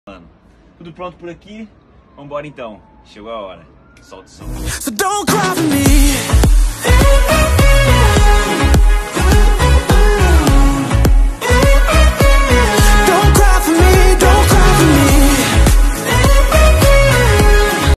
Mano, tudo pronto por aqui? Vambora então, chegou a hora, solta o som. So don't cry for me.